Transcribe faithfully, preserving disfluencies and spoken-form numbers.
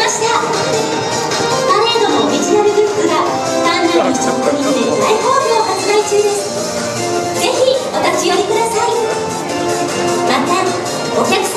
ました。パレードのオリジナルグッズが館内のショップにて大好評発売中です。ぜひお立ち寄りください。またお客